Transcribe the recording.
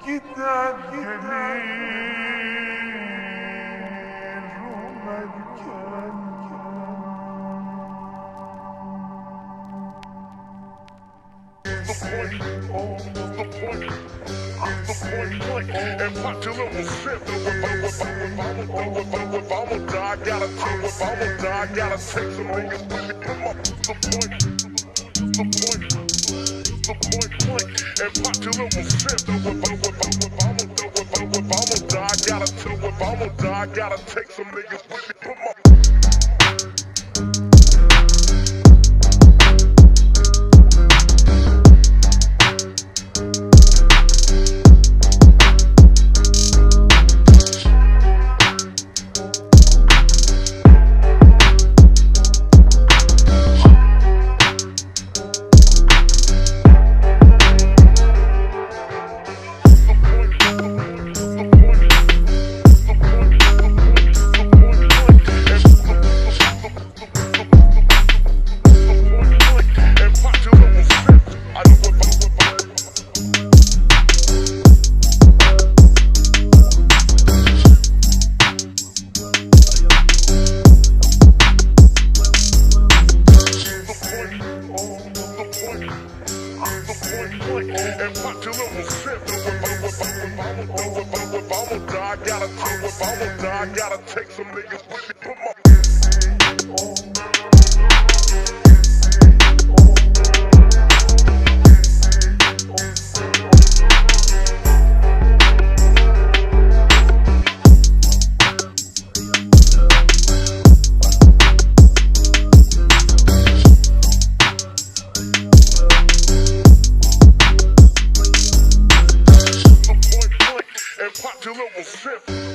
gider gelirim erken. The point, and popular will sip. If I'ma die, I gotta take some niggas with me. The point, and popular will sip. If I'ma die, I gotta take some niggas with me. I gotta take some niggas with me. Popular will sip.